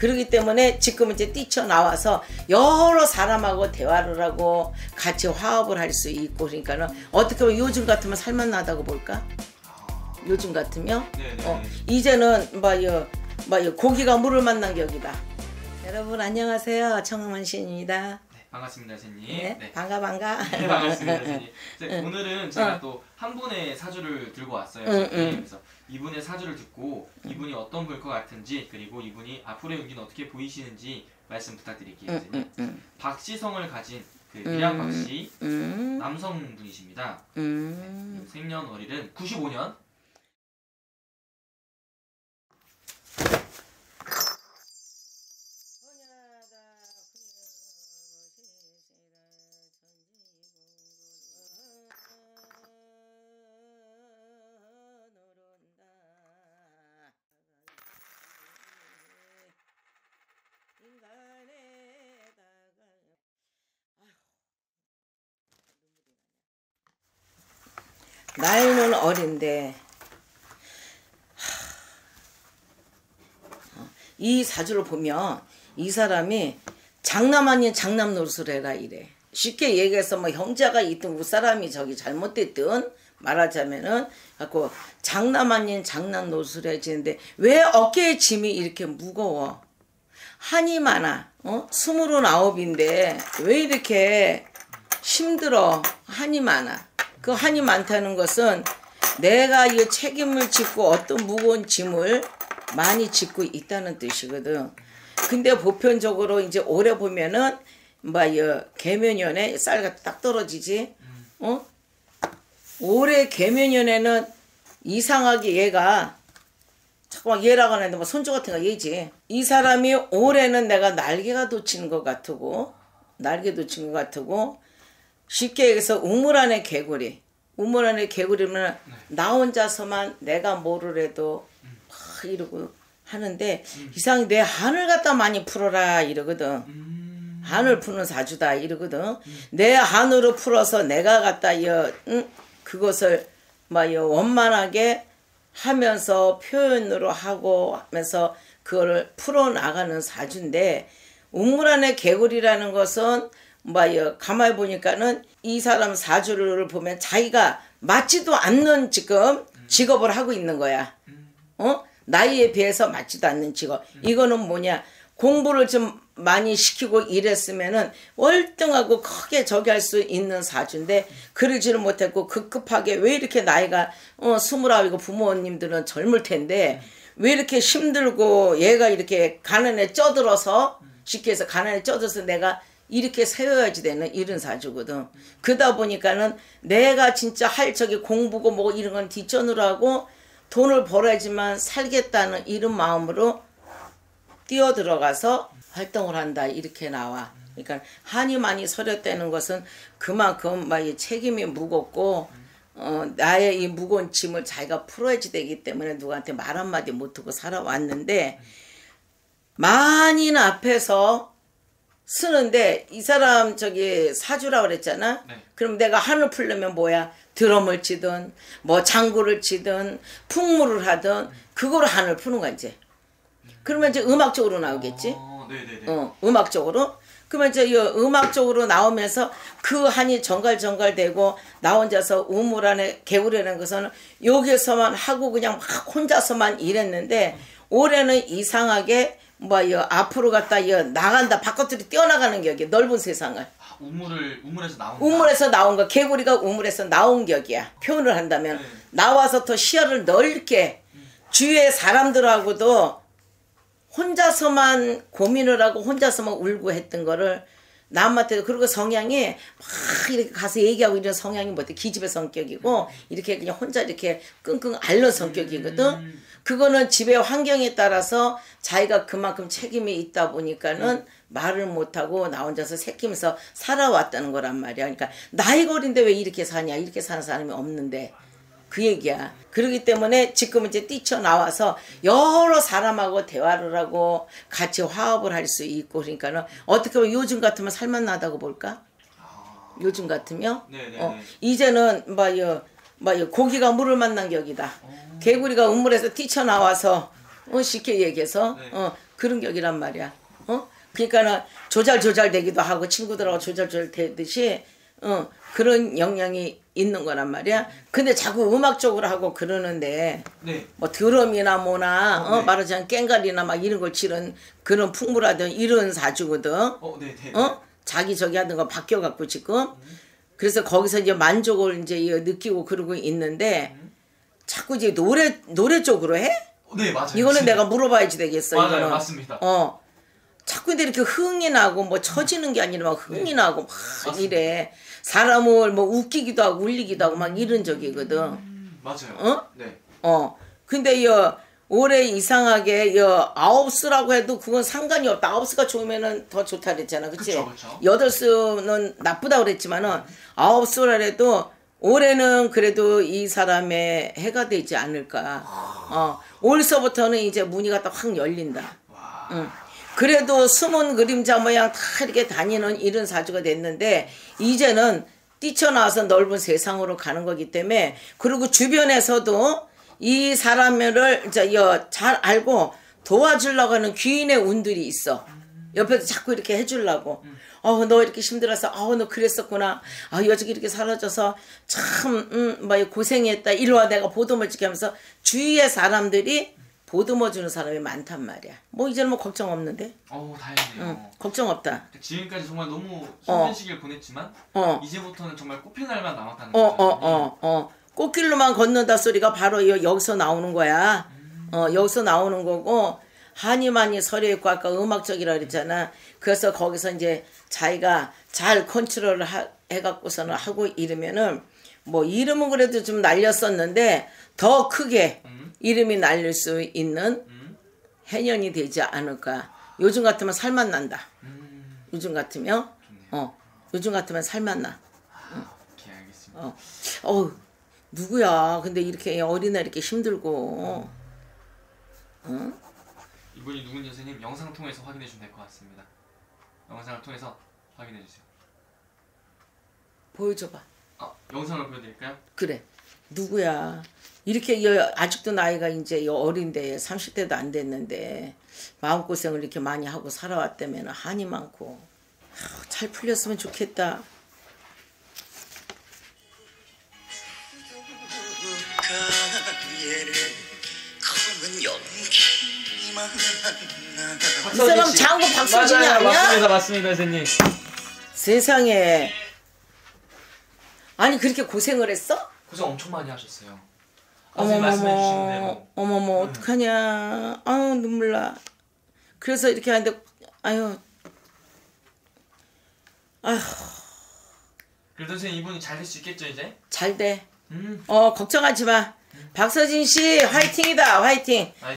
그렇기 때문에 지금 이제 뛰쳐나와서 여러 사람하고 대화를 하고 같이 화합을 할 수 있고, 그러니까는 어떻게 보면 요즘 같으면 살만나다고 볼까? 요즘 같으면 이제는 고기가 물을 만난 격이다. 여러분 안녕하세요, 청만신입니다. 네, 반갑습니다, 선생님. 네, 반가. 네, 반갑습니다, 선생님. 오늘은 제가 또 한 분의 사주를 들고 왔어요. 그래서 이분의 사주를 듣고 이분이 어떤 분 것 같은지, 그리고 이분이 앞으로의 운기는 어떻게 보이시는지 말씀 부탁드릴게요, 선생님. 박씨성을 가진 그 일양 박씨 남성분이십니다. 네, 생년월일은 95년. 나이는 어린데 이 사주를 보면 이 사람이 장남 아닌 장남 노릇을 해라 이래. 쉽게 얘기해서 뭐 형제가 있든 윗사람이 저기 잘못됐든 말하자면은 갖고 장남 아닌 장남 노릇을 해지는데 왜 어깨에 짐이 이렇게 무거워? 한이 많아. 29인데 왜 이렇게 힘들어? 한이 많아. 그 한이 많다는 것은 내가 이 책임을 짓고 어떤 무거운 짐을 많이 짓고 있다는 뜻이거든. 근데 보편적으로 이제 올해 보면은 개묘년에 쌀가 딱 떨어지지. 올해 개묘년에는 이상하게 얘가 잠깐만 얘라고 하는데 뭐 손주 같은 거 얘지. 이 사람이 올해는 내가 날개가 돋치는 것 같고 쉽게 얘기해서 우물 안에 개구리. 우물 안에 개구리면 나 혼자서만 내가 뭐를 해도 막 이러고 하는데 이상하게 내 한을 갖다 많이 풀어라 이러거든. 한을 푸는 사주다 이러거든. 내 한으로 풀어서 내가 갖다 그것을 원만하게 하면서 표현으로 하고 하면서 그거를 풀어나가는 사주인데, 우물 안에 개구리라는 것은 가만히 보니까는 이 사람 사주를 보면 자기가 맞지도 않는 지금 직업을 하고 있는 거야. 나이에 비해서 맞지도 않는 직업. 이거는 뭐냐? 공부를 좀 많이 시키고 이랬으면은 월등하고 크게 저기 할 수 있는 사주인데 그러지를 못했고 급급하게 왜 이렇게 나이가 29이고 부모님들은 젊을 텐데 왜 이렇게 힘들고 얘가 이렇게 가난에 쪄들어서 쉽게 해서 가난에 쪄들어서 내가 이렇게 세워야지 되는 이런 사주거든. 그러다 보니까는 내가 진짜 할 적이 공부고 뭐 이런 건 뒷전으로 하고 돈을 벌어야지만 살겠다는 이런 마음으로 뛰어들어가서 활동을 한다 이렇게 나와. 그러니까 한이 많이 서렸다는 것은 그만큼 책임이 무겁고 나의 이 무거운 짐을 자기가 풀어야지 되기 때문에 누구한테 말 한마디 못하고 살아왔는데, 만인 앞에서 쓰는데 이 사람 저기 사주라고 그랬잖아. 그럼 내가 한을 풀려면 뭐야? 드럼을 치든 뭐 장구를 치든 풍물을 하든 그거로 한을 푸는 거야 이제. 그러면 이제 음악적으로 나오겠지. 음악적으로. 그러면 이제 이 음악적으로 나오면서 그 한이 정갈정갈되고 나 혼자서 우물 안에 개구리라는 것은 여기서만 하고 그냥 막 혼자서만 일했는데, 올해는 이상하게 앞으로 갔다 나간다, 바깥으로 뛰어나가는 격이야. 넓은 세상을. 우물에서 나온 우물에서 나온 거. 개구리가 우물에서 나온 격이야. 표현을 한다면 나와서 더 시야를 넓게 주위의 사람들하고도 혼자서만 고민을 하고 혼자서만 울고 했던 거를 남한테, 그리고 성향이 막 이렇게 가서 얘기하고 이런 성향이 뭐지? 기집애 성격이고 이렇게 그냥 혼자 이렇게 끙끙 앓는 성격이거든. 그거는 집의 환경에 따라서 자기가 그만큼 책임이 있다 보니까는 말을 못하고 나 혼자서 새끼면서 살아왔다는 거란 말이야. 그러니까 나이가 어린데 왜 이렇게 사냐? 이렇게 사는 사람이 없는데. 그 얘기야. 그렇기 때문에 지금 이제 뛰쳐나와서 여러 사람하고 대화를 하고 같이 화합을 할 수 있고, 그러니까는 어떻게 보면 요즘 같으면 살만나다고 볼까? 요즘 같으면? 이제는 고기가 물을 만난 격이다. 개구리가 우물에서 뛰쳐나와서 쉽게 얘기해서 네. 그런 격이란 말이야. 그러니까는 조잘조잘 되기도 하고 친구들하고 조잘조잘 되듯이 그런 영향이 있는 거란 말이야. 근데 자꾸 음악 쪽으로 하고 그러는데 네. 뭐 드럼이나 뭐나 네. 말하자면 깽가리나 막 이런 걸 치는 그런 풍부라든 이런 사주거든. 네, 네. 자기 저기 하던 거 바뀌어갖고 지금. 그래서 거기서 이제 만족을 이제 느끼고 그러고 있는데 자꾸 이제 노래 쪽으로 해? 네, 맞아요. 이거는 진짜. 내가 물어봐야지 되겠어. 맞아요, 이거는. 맞습니다. 자꾸 근데 이렇게 흥이 나고 뭐 처지는 게 아니라 막 흥이 네. 나고 막 맞습니다. 이래. 사람을 뭐 웃기기도 하고 울리기도 하고 막 이런 적이거든. 맞아요. 네. 근데 올해 이상하게 아홉수라고 해도 그건 상관이 없다. 아홉수가 좋으면은 더 좋다 그랬잖아. 그치? 그쵸. 여덟 수는 나쁘다 그랬지만은 아홉수라 해도 올해는 그래도 이 사람의 해가 되지 않을까. 올서부터는 이제 문이 갖다 확 열린다. 와. 그래도 숨은 그림자 모양 다 이렇게 다니는 이런 사주가 됐는데 이제는 뛰쳐나와서 넓은 세상으로 가는 거기 때문에 그리고 주변에서도 이 사람을 잘 알고 도와주려고 하는 귀인의 운들이 있어. 옆에서 자꾸 이렇게 해주려고. 너 이렇게 힘들어서, 너 그랬었구나. 여자가 이렇게 사라져서 참, 고생했다. 이리 와, 내가 보듬어 줄게 하면서 주위의 사람들이 보듬어 주는 사람이 많단 말이야. 뭐 이제는 뭐 걱정 없는데. 다행이네요. 걱정 없다. 지금까지 정말 너무 힘든 시기를 보냈지만 이제부터는 정말 꽃필 날만 남았다는 거죠. 꽃길로만 걷는다 소리가 바로 여기서 나오는 거야. 여기서 나오는 거고 하니만이 서려 있고 아까 음악적이라 그랬잖아. 그래서 거기서 이제 자기가 잘 컨트롤을 해갖고서는 하고 이러면은 뭐 이름은 그래도 좀 날렸었는데 더 크게 이름이 날릴 수 있는 해년이 되지 않을까. 요즘 같으면 살만 난다. 요즘 같으면 요즘 같으면 살만 나. 오케이, 알겠습니다. 누구야? 근데 이렇게 어린애 이렇게 힘들고. 이분이 누군지 선생님 영상 통해서 확인해 주면 될 것 같습니다. 영상을 통해서 확인해 주세요. 보여줘봐. 영상을 보여드릴까요? 그래. 누구야? 이렇게 아직도 나이가 이제 어린데 30대도 안 됐는데 마음고생을 이렇게 많이 하고 살아왔다면 한이 많고 잘 풀렸으면 좋겠다. 이 사람 장고 박서진이 아니야? 맞습니다, 선생님. 세상에. 아니 그렇게 고생을 했어? 고생 엄청 많이 하셨어요. 말씀해 주신 대로. 어머머 어떡하냐. 눈물 나. 그래서 이렇게 하는데 그래도 선생님 이분이 잘 될 수 있겠죠 이제? 잘 돼. 걱정하지 마. 박서진 씨 화이팅이다. 화이팅.